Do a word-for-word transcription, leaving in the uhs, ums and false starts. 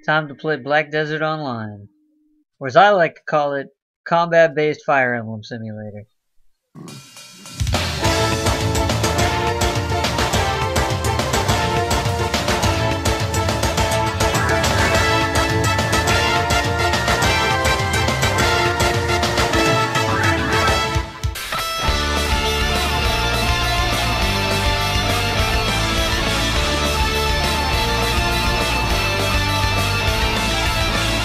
Time to play Black Desert Online. Or as I like to call it, combat-based Fire Emblem Simulator.